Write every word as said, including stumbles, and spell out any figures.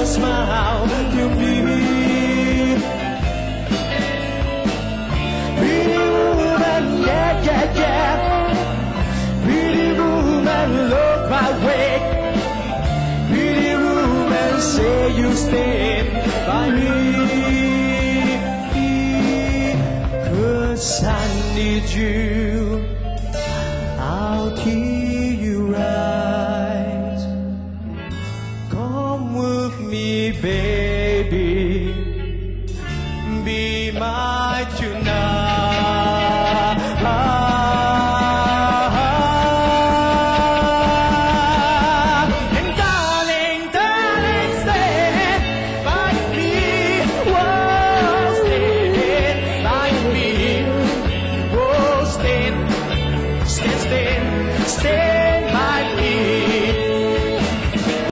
smile to me. Pretty woman, yeah, yeah, yeah. Pretty woman, look my way. Pretty woman, say you stand by me. 'Cause I need you. I'll hear you right. Come with me, baby. Be mine tonight. And darling, darling, stand by me. Whoa, stand by me. Whoa, stand, stand, stand, stand.